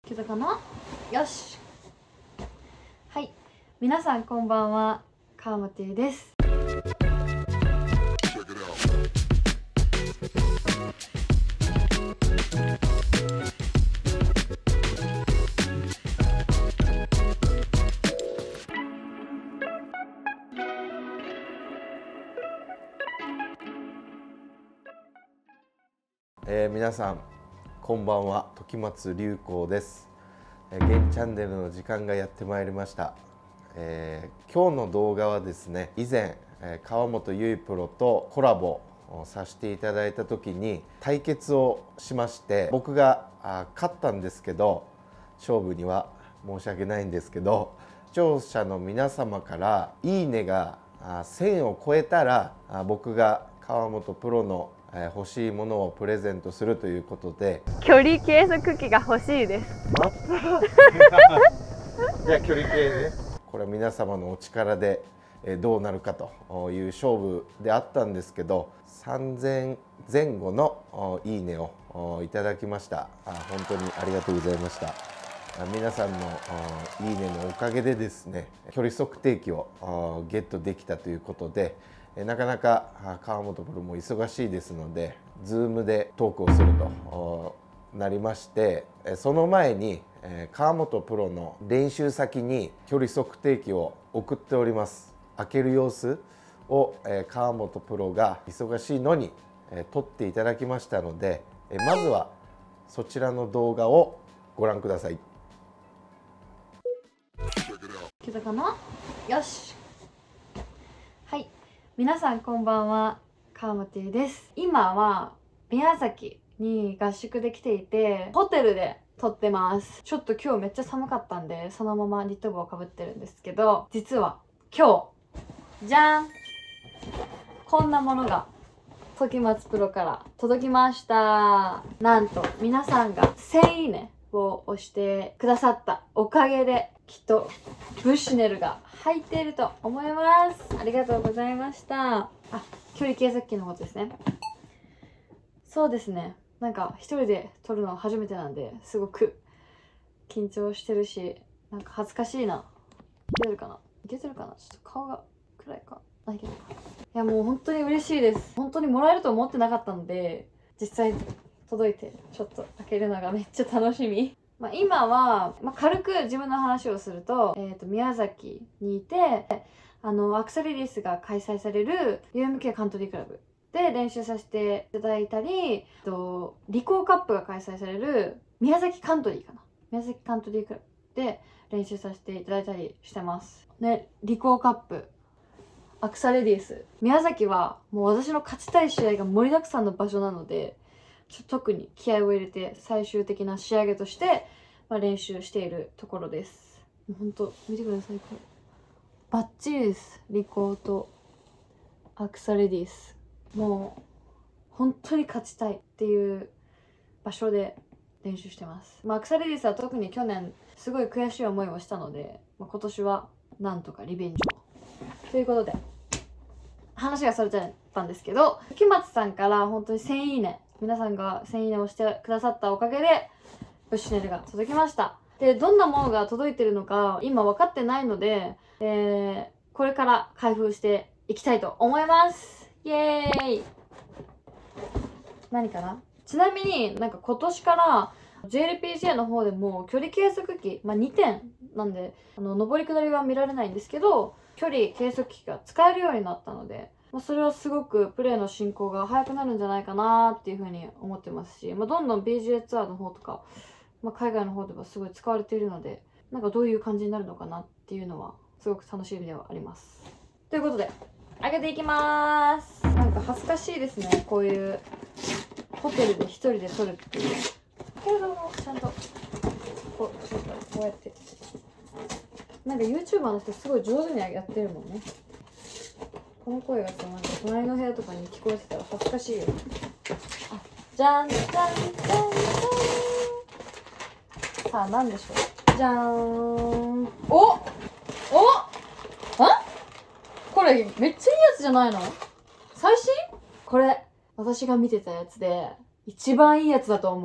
けたかな。よし。はい、皆さんこんばんは、川本です。 皆さんこんばんは、時松隆光です。現チャンネルの時間がやってまいりました。今日の動画はですね、以前川本結衣プロとコラボをさせていただいた時に対決をしまして、僕が勝ったんですけど、勝負には申し訳ないんですけど、視聴者の皆様からいいねが1000を超えたら僕が川本プロの欲しいものをプレゼントするということで、 距離計測器が欲しいです。 いや、距離計ね、これは皆様のお力でどうなるかという勝負であったんですけど、3000前後のいいねをいただきました。本当にありがとうございました。皆さんのいいねのおかげでですね、距離測定器をゲットできたということで、なかなか川本プロも忙しいですので、Zoom でトークをするとなりまして、その前に川本プロの練習先に距離測定器を送っております。開ける様子を川本プロが忙しいのに撮っていただきましたので、まずはそちらの動画をご覧ください。 来たかな。よし。はい、皆さんこんばんは、川本です。今は宮崎に合宿で来ていて、ホテルで撮ってます。ちょっと今日めっちゃ寒かったんで、そのままニット帽をかぶってるんですけど、実は今日じゃん、こんなものが時松プロから届きました。なんと皆さんが1000いいねを押してくださったおかげで、きっとブッシュネルが入っていると思います。ありがとうございました。距離計測器のことですね。そうですね、なんか一人で撮るのは初めてなんで、すごく緊張してるし、なんか恥ずかしいな。いけてるかな、いけてるかな、ちょっと顔が暗いか。いけるか。いや、もう本当に嬉しいです。本当にもらえると思ってなかったので、実際届いてちょっと開けるのがめっちゃ楽しみ。今は、軽く自分の話をすると、宮崎にいて、アクセルリリースが開催される UMK カントリークラブで練習させていただいたり、リコーカップが開催される宮崎カントリーかな、宮崎カントリークラブで練習させていただいたりしてますね。リコーカップ、アクサレディース、宮崎はもう私の勝ちたい試合が盛りだくさんの場所なので、特に気合を入れて最終的な仕上げとして、練習しているところです。本当見てください、これバッチリです。リコーとアクサレディース、もう本当に勝ちたいっていう場所で練習してます。アクサレディースは特に去年すごい悔しい思いをしたので、今年はなんとかリベンジをということで、話がそれちゃったんですけど、時松さんから本当に1000いいね、皆さんが1000いいねをしてくださったおかげでブッシュネルが届きました。で、どんなものが届いてるのか今分かってないので、これから開封していきたいと思います。イエーイ。何かな。ちなみになんか今年から JLPGA の方でも距離計測器、2点なんで上り下りは見られないんですけど、距離計測器が使えるようになったので、それはすごくプレーの進行が早くなるんじゃないかなっていうふうに思ってますし、どんどん PGA ツアーの方とか、海外の方ではすごい使われているので、なんかどういう感じになるのかなっていうのはすごく楽しみではあります。ということで開けていきます。なんか恥ずかしいですね、こういうホテルで一人で撮るっていう。けれどもちゃんとこうやってなんか YouTuber の人すごい上手にやってるもんね。この声がさ、なんか隣の部屋とかに聞こえてたら恥ずかしいよ。じゃんじゃんじゃんじゃん。さあ何でしょう。じゃーん。これめっちゃいいやつじゃないの？最新？これ私が見てたやつで一番いいやつだと思う。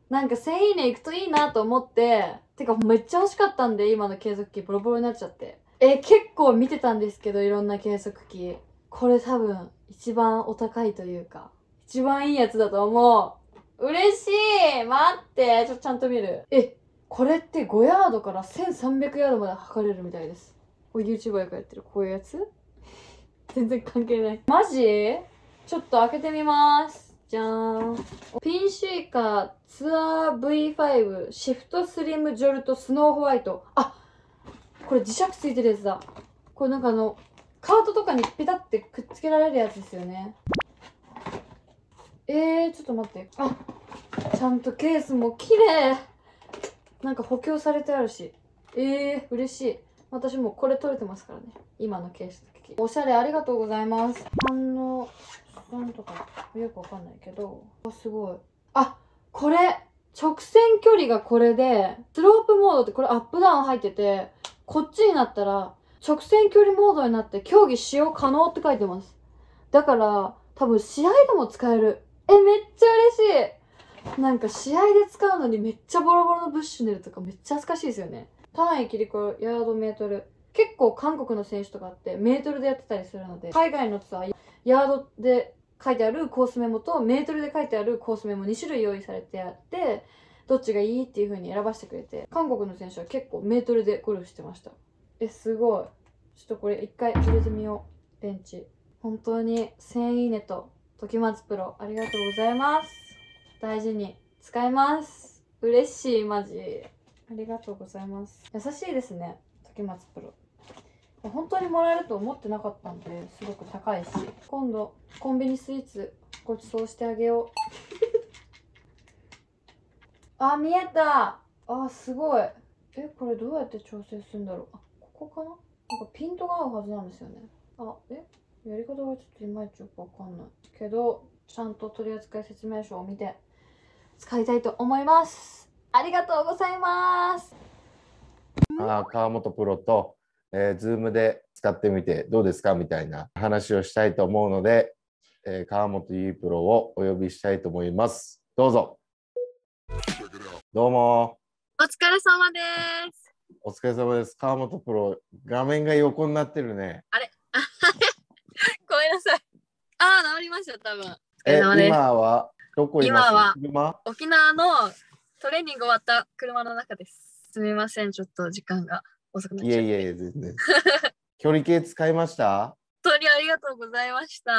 なんか1000いいねいくといいなと思って、てかめっちゃ欲しかったんで、今の計測器ボロボロになっちゃって。結構見てたんですけど、いろんな計測器。これ多分一番お高いというか、一番いいやつだと思う。嬉しい。待って、ちゃんと見る。これって5ヤードから1300ヤードまで測れるみたいです。これ YouTuber よくやってるこういうやつ。全然関係ない。マジ？ちょっと開けてみます。じゃーん。ピンシーカーツアー V5 シフトスリムジョルトスノーホワイト。あ、これ磁石ついてるやつだ。これなんかカートとかにピタってくっつけられるやつですよね。ちょっと待って。あ、ちゃんとケースも綺麗。なんか補強されてあるし。嬉しい。私もこれ取れてますからね。今のケースの時。おしゃれありがとうございます。なんとかよくわかんないけど。すごい。あ、これ直線距離がこれで、スロープモードってこれアップダウン入ってて、こっちになったら直線距離モードになって競技使用可能って書いてます。だから多分試合でも使える。めっちゃ嬉しい。なんか試合で使うのにめっちゃボロボロのブッシュネルとかめっちゃ恥ずかしいですよね。単位切り替えヤードメートル。結構韓国の選手とかってメートルでやってたりするので、海外のツアーヤードで書いてあるコースメモとメートルで書いてあるコースメモ2種類用意されてあって、どっちがいいっていう風に選ばせてくれて、韓国の選手は結構メートルでゴルフしてました。すごい。ちょっとこれ一回入れてみよう。ベンチ。本当に1000いいねと時松プロありがとうございます。大事に使います。嬉しい、マジありがとうございます。優しいですね、時松プロ。本当にもらえると思ってなかったんですごく高いし、今度コンビニスイーツご馳走してあげよう。あ、見えた。あ、すごい。これどうやって調整するんだろう。ここかな。なんかピントが合うはずなんですよね。やり方がちょっといまいちよくわかんないけど、ちゃんと取扱説明書を見て使いたいと思います。ありがとうございます。 川本プロと、Zoom で使ってみてどうですかみたいな話をしたいと思うので、川本優プロをお呼びしたいと思います。どうぞ。どうも。 お疲れ様です。 お疲れ様です。川本プロ、画面が横になってるね。 あれごめんなさい。治りました、多分。お疲れ様です。 今はどこいます？ 今は沖縄のトレーニング終わった車の中です。すみません、ちょっと時間が遅くなっちゃって。 いえ、全然。距離計使いました？ 本当にありがとうございました。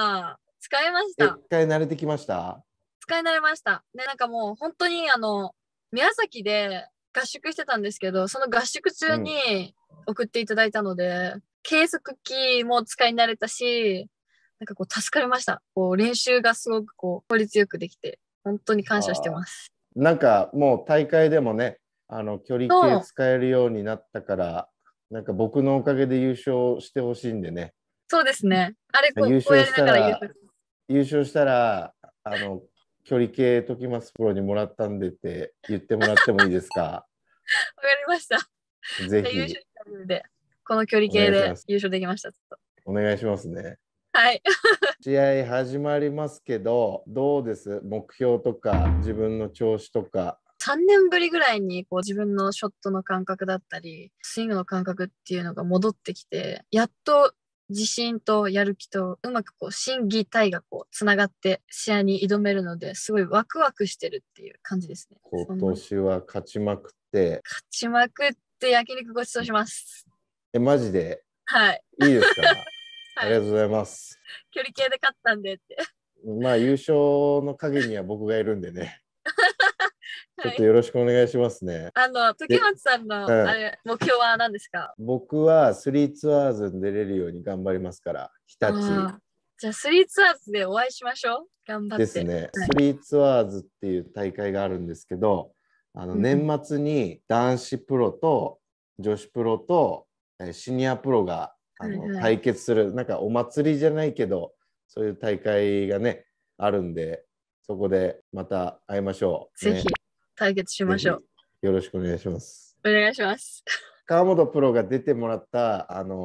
使いました。 一回慣れてきました？ 使い慣れました。で、なんかもう本当に宮崎で合宿してたんですけど、その合宿中に送っていただいたので、計測器も使い慣れたし、なんかこう助かりました。こう練習がすごくこう効率よくできて、本当に感謝してます。 なんかもう大会でもね、距離計使えるようになったから、なんか僕のおかげで優勝してほしいんでね。 そうですね。あれこう優勝したら、 優勝したら距離計時松プロにもらったんでって言ってもらってもいいですか？わかりました。 ぜひ。 優勝でこの距離計で優勝できました。 お願いしますね。 はい。 試合始まりますけど、どうです？目標とか自分の調子とか。 3年ぶりぐらいにこう自分のショットの感覚だったり、スイングの感覚っていうのが戻ってきて、やっと自信とやる気とうまくこう心技体がこうつながって試合に挑めるので、すごいワクワクしてるっていう感じですね。 今年は勝ちまくって焼肉ごちそうします。 マジで？ はい。 いいですか？ありがとうございます。 距離計で勝ったんでって。 まあ優勝の陰には僕がいるんでね。ちょっとよろしくお願いしますね。 時松さんの、あれ目標は何ですか？ 僕は3ツアーズに出れるように頑張りますから、日立。 じゃあ3ツアーズでお会いしましょう。頑張って。 ですね。3ツアーズっていう大会があるんですけど、年末に男子プロと女子プロとシニアプロが対決する、なんかお祭りじゃないけど、そういう大会がね、あるんで、そこでまた会いましょう。 ぜひ対決しましょう。 よろしくお願いします。 お願いします。 川本プロが出てもらった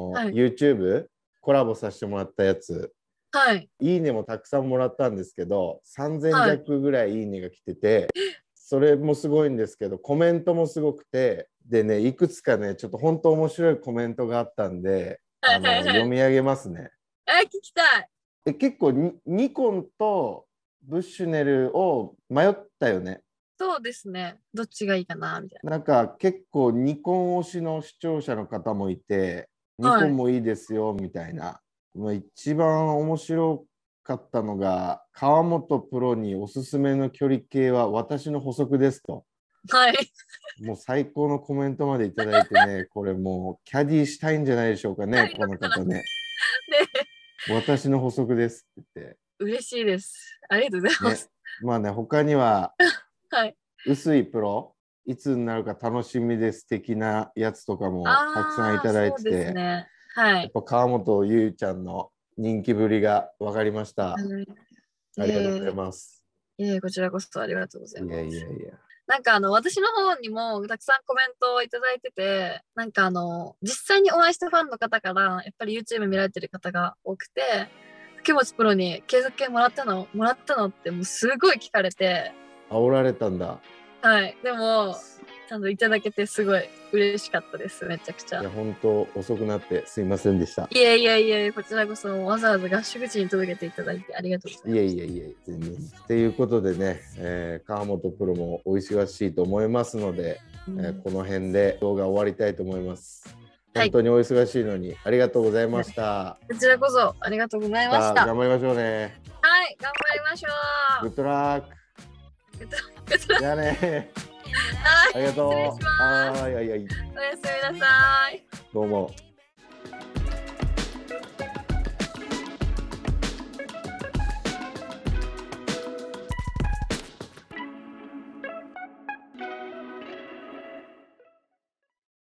YouTube コラボさせてもらったやつ、いいねもたくさんもらったんですけど、3000弱ぐらいいいねが来てて、 それもすごいんですけど、コメントもすごくて、でね、いくつかね、ちょっと本当面白いコメントがあったんで、読み上げますね。 聞きたい。 結構ニコンとブッシュネルを迷ったよね。 そうですね。どっちがいいかなみたいなんか結構ニコン推しの視聴者の方もいて、ニはいコンもいいですよみたいな。まあ、一番面白かったのが、川本プロにおすすめの距離計は私の補足ですと。 な。はい。 もう最高のコメントまでいただいてね、これもうキャディーしたいんじゃないでしょうかね、この方ね。 ね、 私の補足ですって言って。 嬉しいです。ありがとうございまねす。、 まあね、他には、 はい。 臼井プロ、いつになるか楽しみです的なやつとかもたくさんいただいてそうですて、 ね。はい。 やっぱ川本優ちゃんの人気ぶりが分かりました。ありがとうございます。 こちらこそありがとうございます。 いやいやいや。 なんか私の方にもたくさんコメントをいただいてて、なんか実際にお会いしたファンの方から、やっぱり YouTube 見られてる方が多くて、竹本プロに継続券もらったのってもうすごい聞かれて、 煽られたんだ。 はい。でも、ちゃんといただけてすごい嬉しかったです。めちゃくちゃ。 いや、本当遅くなってすいませんでした。 いえいえいえ、こちらこそわざわざ合宿地に届けていただいてありがとうございます。 いえいえいえ、全然。ということでね、川本プロもお忙しいと思いますので、この辺で動画終わりたいと思います。本当にお忙しいのにありがとうございました。 こちらこそありがとうございました。 頑張りましょうね。 はい、頑張りましょう。 グッドラック。じゃあね。 はい、 ありがとう。 失礼します。 はい。 おやすみなさい。 どうも。